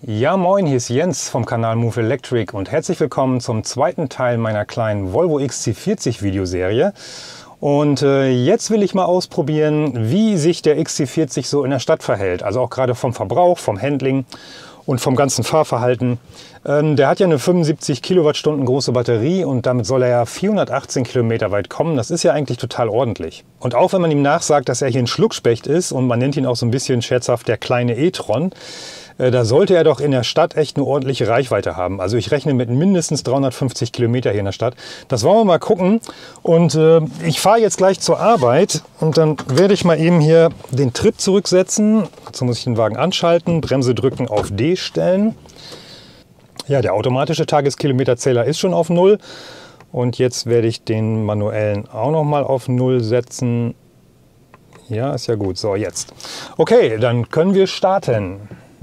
Ja moin, hier ist Jens vom Kanal Move Electric und herzlich willkommen zum zweiten Teil meiner kleinen Volvo XC40 Videoserie. Und jetzt will ich mal ausprobieren, wie sich der XC40 so in der Stadt verhält. Also auch gerade vom Verbrauch, vom Handling und vom ganzen Fahrverhalten. Der hat ja eine 75 Kilowattstunden große Batterie und damit soll er ja 418 Kilometer weit kommen. Das ist ja eigentlich total ordentlich. Und auch wenn man ihm nachsagt, dass er hier ein Schluckspecht ist und man nennt ihn auch so ein bisschen scherzhaft der kleine e-tron, da sollte er doch in der Stadt echt eine ordentliche Reichweite haben. Also ich rechne mit mindestens 350 Kilometer hier in der Stadt. Das wollen wir mal gucken. Und ich fahre jetzt gleich zur Arbeit und dann werde ich mal eben hier den Trip zurücksetzen. Dazu muss ich den Wagen anschalten, Bremse drücken, auf D stellen. Ja, der automatische Tageskilometerzähler ist schon auf 0. Und jetzt werde ich den manuellen auch noch mal auf 0 setzen. Ja, ist ja gut. So, jetzt. Okay, dann können wir starten.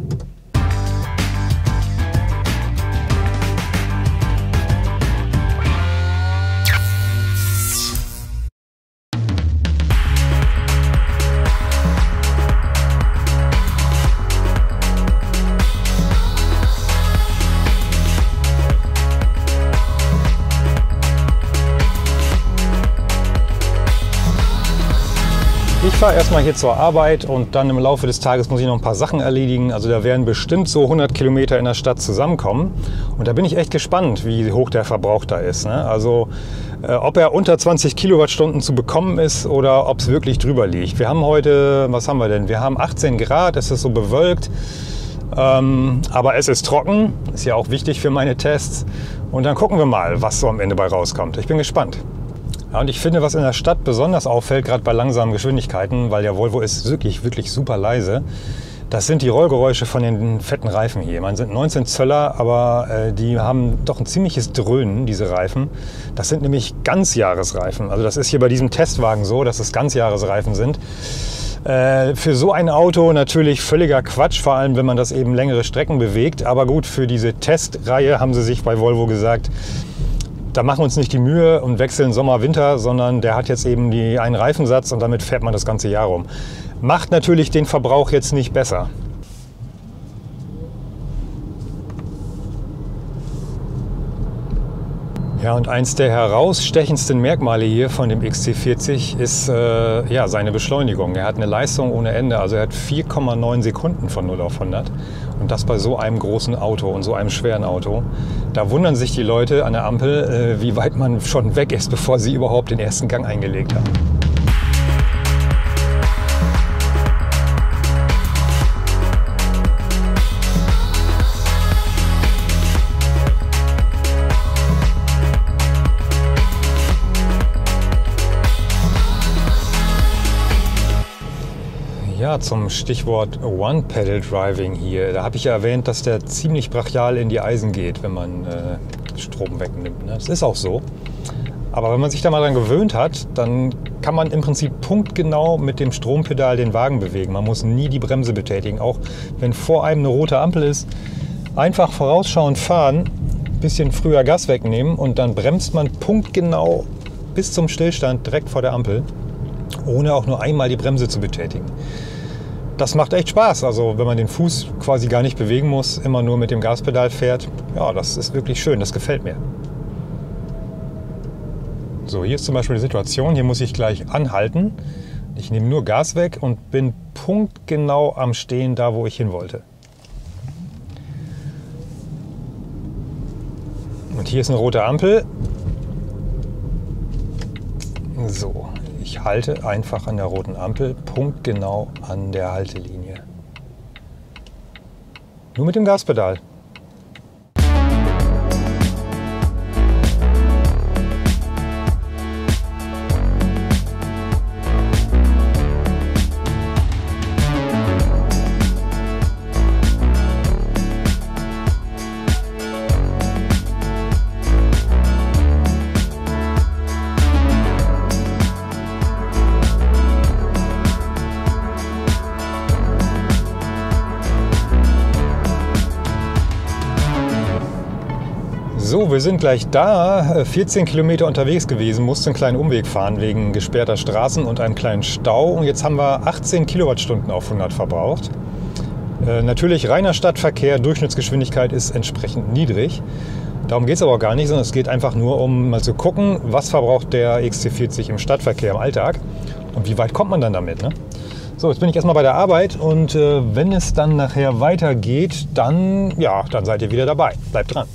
Ich fahre erstmal hier zur Arbeit und dann im Laufe des Tages muss ich noch ein paar Sachen erledigen. Also da werden bestimmt so 100 Kilometer in der Stadt zusammenkommen. Und da bin ich echt gespannt, wie hoch der Verbrauch da ist, ne? Also ob er unter 20 Kilowattstunden zu bekommen ist oder ob es wirklich drüber liegt. Wir haben heute, was haben wir denn? Wir haben 18 Grad, es ist so bewölkt. Aber es ist trocken, ist ja auch wichtig für meine Tests. Und dann gucken wir mal, was so am Ende bei rauskommt. Ich bin gespannt. Ja, und ich finde, was in der Stadt besonders auffällt, gerade bei langsamen Geschwindigkeiten, weil der Volvo ist wirklich super leise, das sind die Rollgeräusche von den fetten Reifen hier. Man sind 19 Zöller, aber die haben doch ein ziemliches Dröhnen, diese Reifen. Das sind nämlich Ganzjahresreifen. Also das ist hier bei diesem Testwagen so, dass es Ganzjahresreifen sind. Für so ein Auto natürlich völliger Quatsch, vor allem wenn man das eben längere Strecken bewegt. Aber gut, für diese Testreihe haben sie sich bei Volvo gesagt, da machen wir uns nicht die Mühe und wechseln Sommer, Winter, sondern der hat jetzt eben einen Reifensatz und damit fährt man das ganze Jahr rum. Macht natürlich den Verbrauch jetzt nicht besser. Ja, und eins der herausstechendsten Merkmale hier von dem XC40 ist ja, seine Beschleunigung. Er hat eine Leistung ohne Ende, also er hat 4,9 Sekunden von 0 auf 100. Und das bei so einem großen Auto und so einem schweren Auto. Da wundern sich die Leute an der Ampel, wie weit man schon weg ist, bevor sie überhaupt den ersten Gang eingelegt haben. Ja, zum Stichwort One-Pedal-Driving hier. Da habe ich ja erwähnt, dass der ziemlich brachial in die Eisen geht, wenn man Strom wegnimmt. Ne? Das ist auch so. Aber wenn man sich da mal dran gewöhnt hat, dann kann man im Prinzip punktgenau mit dem Strompedal den Wagen bewegen. Man muss nie die Bremse betätigen. Auch wenn vor einem eine rote Ampel ist, einfach vorausschauend fahren, ein bisschen früher Gas wegnehmen und dann bremst man punktgenau bis zum Stillstand direkt vor der Ampel, ohne auch nur einmal die Bremse zu betätigen. Das macht echt Spaß, also wenn man den Fuß quasi gar nicht bewegen muss, immer nur mit dem Gaspedal fährt. Ja, das ist wirklich schön, das gefällt mir. So, hier ist zum Beispiel die Situation, hier muss ich gleich anhalten. Ich nehme nur Gas weg und bin punktgenau am Stehen, da wo ich hin wollte. Und hier ist eine rote Ampel. So. Ich halte einfach an der roten Ampel, punktgenau an der Haltelinie. Nur mit dem Gaspedal. So, wir sind gleich da, 14 Kilometer unterwegs gewesen, mussten einen kleinen Umweg fahren wegen gesperrter Straßen und einem kleinen Stau. Und jetzt haben wir 18 Kilowattstunden auf 100 verbraucht. Natürlich reiner Stadtverkehr, Durchschnittsgeschwindigkeit ist entsprechend niedrig. Darum geht es aber auch gar nicht, sondern es geht einfach nur um mal zu gucken, was verbraucht der XC40 im Stadtverkehr im Alltag und wie weit kommt man dann damit. Ne? So, jetzt bin ich erstmal bei der Arbeit und wenn es dann nachher weitergeht, dann seid ihr wieder dabei. Bleibt dran.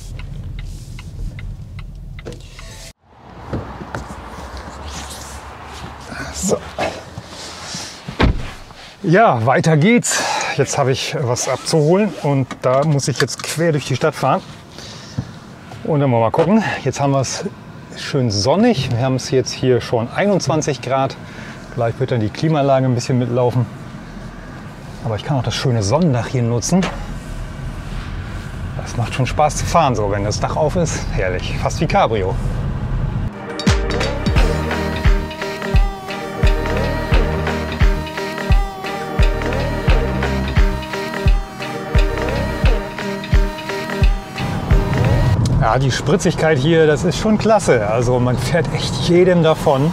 So. Ja, weiter geht's. Jetzt habe ich was abzuholen und da muss ich jetzt quer durch die Stadt fahren. Und dann wollen wir mal gucken. Jetzt haben wir es schön sonnig. Wir haben es jetzt hier schon 21 Grad. Gleich wird dann die Klimaanlage ein bisschen mitlaufen. Aber ich kann auch das schöne Sonnendach hier nutzen. Das macht schon Spaß zu fahren, so wenn das Dach auf ist. Herrlich, fast wie Cabrio. Ja, die Spritzigkeit hier, das ist schon klasse. Also man fährt echt jedem davon.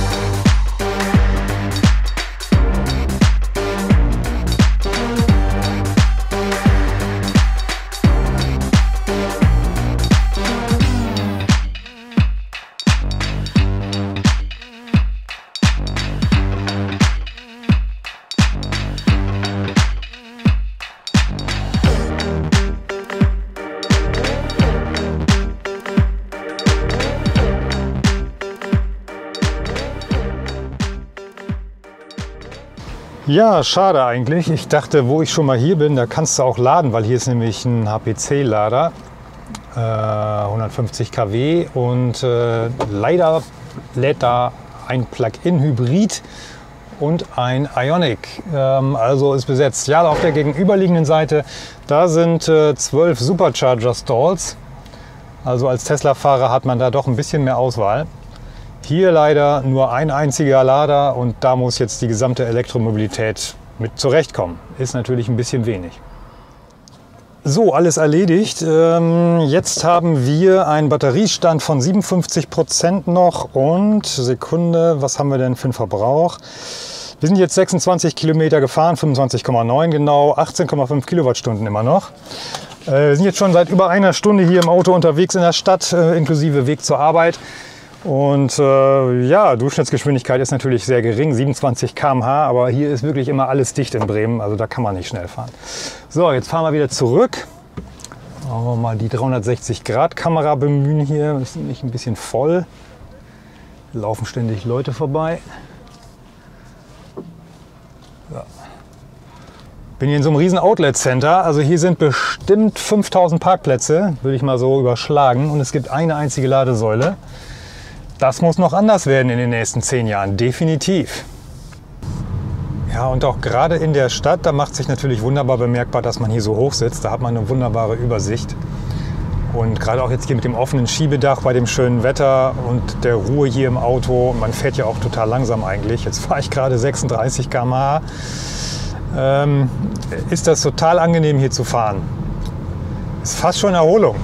Ja, schade eigentlich. Ich dachte, wo ich schon mal hier bin, da kannst du auch laden, weil hier ist nämlich ein HPC-Lader, 150 kW und leider lädt da ein Plug-in-Hybrid und ein Ioniq, also ist besetzt. Ja, auf der gegenüberliegenden Seite, da sind 12 Supercharger-Stalls, also als Tesla-Fahrer hat man da doch ein bisschen mehr Auswahl. Hier leider nur ein einziger Lader und da muss jetzt die gesamte Elektromobilität mit zurechtkommen. Ist natürlich ein bisschen wenig. So, alles erledigt. Jetzt haben wir einen Batteriestand von 57% noch und Sekunde, was haben wir denn für einen Verbrauch? Wir sind jetzt 26 Kilometer gefahren, 25,9 genau, 18,5 Kilowattstunden immer noch. Wir sind jetzt schon seit über einer Stunde hier im Auto unterwegs in der Stadt, inklusive Weg zur Arbeit. Und ja, Durchschnittsgeschwindigkeit ist natürlich sehr gering, 27 km/h, aber hier ist wirklich immer alles dicht in Bremen, also da kann man nicht schnell fahren. So, jetzt fahren wir wieder zurück. Wollen wir mal die 360-Grad-Kamera bemühen hier, ist nämlich ein bisschen voll. Laufen ständig Leute vorbei. Ja. Bin hier in so einem riesen Outlet-Center, also hier sind bestimmt 5000 Parkplätze, würde ich mal so überschlagen, und es gibt eine einzige Ladesäule. Das muss noch anders werden in den nächsten 10 Jahren, definitiv. Ja, und auch gerade in der Stadt, da macht sich natürlich wunderbar bemerkbar, dass man hier so hoch sitzt. Da hat man eine wunderbare Übersicht. Und gerade auch jetzt hier mit dem offenen Schiebedach bei dem schönen Wetter und der Ruhe hier im Auto. Man fährt ja auch total langsam eigentlich. Jetzt fahre ich gerade 36 km/h. Ist das total angenehm hier zu fahren. Ist fast schon Erholung.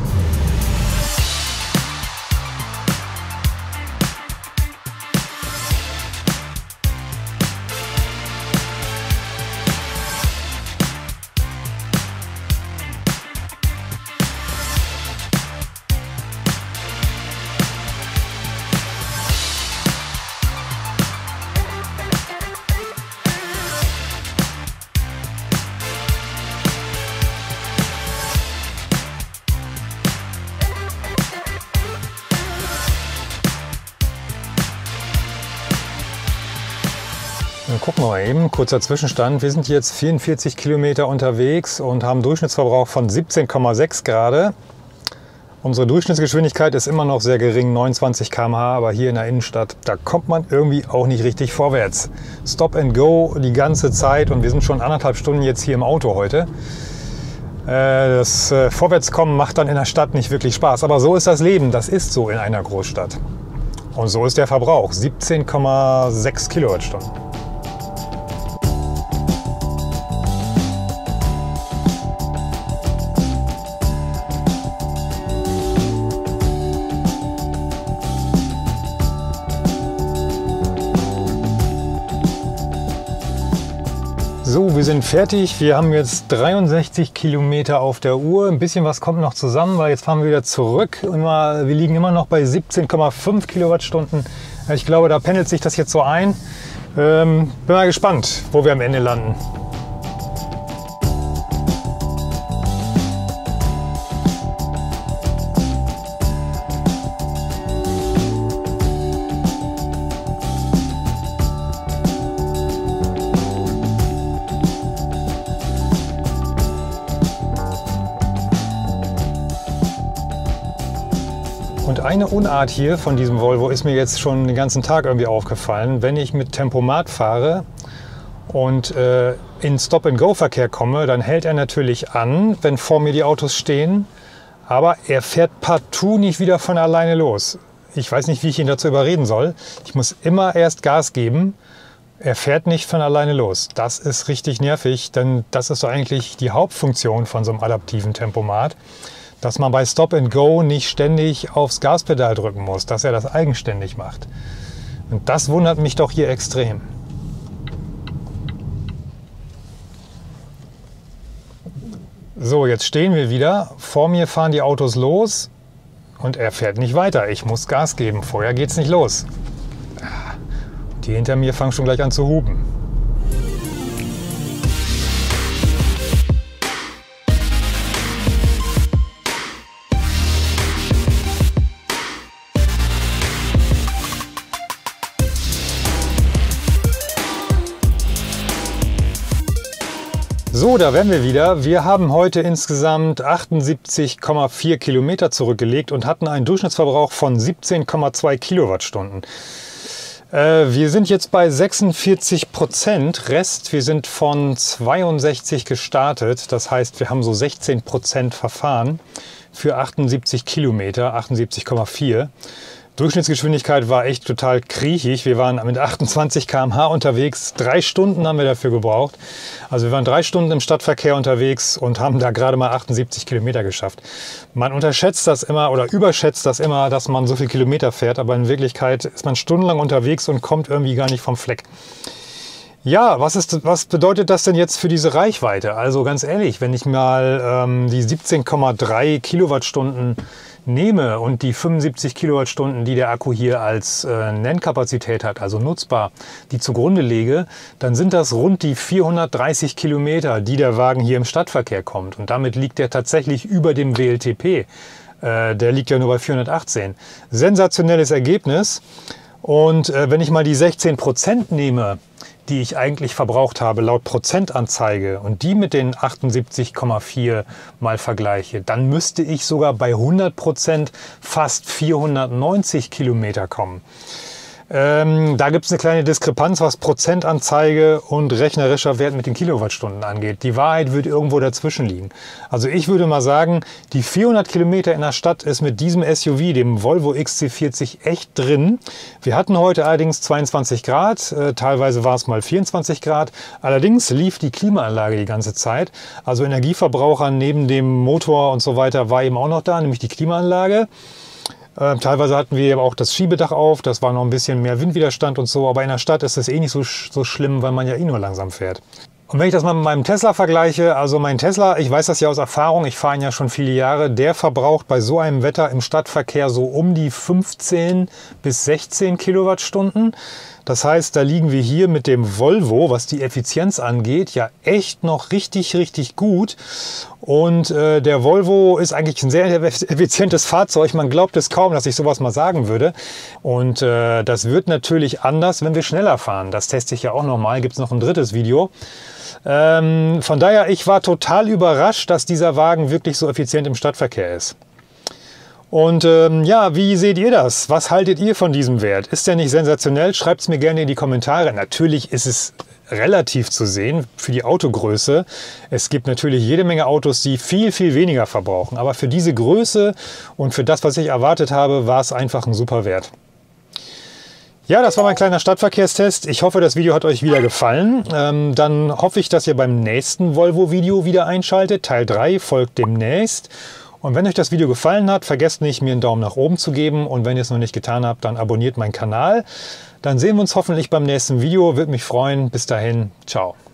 Dann gucken wir mal eben, kurzer Zwischenstand. Wir sind jetzt 44 Kilometer unterwegs und haben einen Durchschnittsverbrauch von 17,6 Grad. Unsere Durchschnittsgeschwindigkeit ist immer noch sehr gering, 29 km/h, aber hier in der Innenstadt, da kommt man irgendwie auch nicht richtig vorwärts. Stop and go die ganze Zeit und wir sind schon 1,5 Stunden jetzt hier im Auto heute. Das Vorwärtskommen macht dann in der Stadt nicht wirklich Spaß, aber so ist das Leben, das ist so in einer Großstadt. Und so ist der Verbrauch, 17,6 Kilowattstunden. So, So, wir sind fertig. Wir haben jetzt 63 Kilometer auf der Uhr. Ein bisschen was kommt noch zusammen, weil jetzt fahren wir wieder zurück. Und wir liegen immer noch bei 17,5 Kilowattstunden. Ich glaube, da pendelt sich das jetzt so ein. Bin mal gespannt, wo wir am Ende landen. Und eine Unart hier von diesem Volvo ist mir jetzt schon den ganzen Tag irgendwie aufgefallen. Wenn ich mit Tempomat fahre und in Stop-and-Go-Verkehr komme, dann hält er natürlich an, wenn vor mir die Autos stehen, aber er fährt partout nicht wieder von alleine los. Ich weiß nicht, wie ich ihn dazu überreden soll. Ich muss immer erst Gas geben. Er fährt nicht von alleine los. Das ist richtig nervig, denn das ist so eigentlich die Hauptfunktion von so einem adaptiven Tempomat, dass man bei Stop and Go nicht ständig aufs Gaspedal drücken muss, dass er das eigenständig macht. Und das wundert mich doch hier extrem. So, jetzt stehen wir wieder. Vor mir fahren die Autos los und er fährt nicht weiter. Ich muss Gas geben, vorher geht's nicht los. Die hinter mir fangen schon gleich an zu hupen. So, da wären wir wieder. Wir haben heute insgesamt 78,4 Kilometer zurückgelegt und hatten einen Durchschnittsverbrauch von 17,2 Kilowattstunden. Wir sind jetzt bei 46% Rest. Wir sind von 62 gestartet. Das heißt, wir haben so 16% verfahren für 78 Kilometer, 78,4. Durchschnittsgeschwindigkeit war echt total kriechig. Wir waren mit 28 km/h unterwegs. 3 Stunden haben wir dafür gebraucht. Also wir waren 3 Stunden im Stadtverkehr unterwegs und haben da gerade mal 78 Kilometer geschafft. Man unterschätzt das immer oder überschätzt das immer, dass man so viel Kilometer fährt. Aber in Wirklichkeit ist man stundenlang unterwegs und kommt irgendwie gar nicht vom Fleck. Ja, was bedeutet das denn jetzt für diese Reichweite? Also ganz ehrlich, wenn ich mal die 17,3 Kilowattstunden nehme und die 75 Kilowattstunden, die der Akku hier als Nennkapazität hat, also nutzbar, die zugrunde lege, dann sind das rund die 430 Kilometer, die der Wagen hier im Stadtverkehr kommt. Und damit liegt er tatsächlich über dem WLTP. Der liegt ja nur bei 418. Sensationelles Ergebnis. Und wenn ich mal die 16% nehme, die ich eigentlich verbraucht habe, laut Prozentanzeige, und die mit den 78,4 mal vergleiche, dann müsste ich sogar bei 100% fast 490 Kilometer kommen. Da gibt es eine kleine Diskrepanz, was Prozentanzeige und rechnerischer Wert mit den Kilowattstunden angeht. Die Wahrheit wird irgendwo dazwischen liegen. Also ich würde mal sagen, die 400 Kilometer in der Stadt ist mit diesem SUV, dem Volvo XC40, echt drin. Wir hatten heute allerdings 22 Grad, teilweise war es mal 24 Grad. Allerdings lief die Klimaanlage die ganze Zeit. Also Energieverbraucher neben dem Motor und so weiter war eben auch noch da, nämlich die Klimaanlage. Teilweise hatten wir aber auch das Schiebedach auf, das war noch ein bisschen mehr Windwiderstand und so, aber in der Stadt ist das eh nicht so schlimm, weil man ja eh nur langsam fährt. Und wenn ich das mal mit meinem Tesla vergleiche, also mein Tesla, ich weiß das ja aus Erfahrung, ich fahre ihn ja schon viele Jahre, der verbraucht bei so einem Wetter im Stadtverkehr so um die 15 bis 16 Kilowattstunden. Das heißt, da liegen wir hier mit dem Volvo, was die Effizienz angeht, ja echt noch richtig, richtig gut. Und der Volvo ist eigentlich ein sehr effizientes Fahrzeug. Man glaubt es kaum, dass ich sowas mal sagen würde. Und das wird natürlich anders, wenn wir schneller fahren. Das teste ich ja auch nochmal. Gibt es noch ein drittes Video. Von daher, ich war total überrascht, dass dieser Wagen wirklich so effizient im Stadtverkehr ist. Und ja, wie seht ihr das? Was haltet ihr von diesem Wert? Ist der nicht sensationell? Schreibt es mir gerne in die Kommentare. Natürlich ist es relativ zu sehen für die Autogröße. Es gibt natürlich jede Menge Autos, die viel, viel weniger verbrauchen. Aber für diese Größe und für das, was ich erwartet habe, war es einfach ein super Wert. Ja, das war mein kleiner Stadtverkehrstest. Ich hoffe, das Video hat euch wieder gefallen. Dann hoffe ich, dass ihr beim nächsten Volvo-Video wieder einschaltet. Teil 3 folgt demnächst. Und wenn euch das Video gefallen hat, vergesst nicht, mir einen Daumen nach oben zu geben. Und wenn ihr es noch nicht getan habt, dann abonniert meinen Kanal. Dann sehen wir uns hoffentlich beim nächsten Video. Würde mich freuen. Bis dahin, ciao.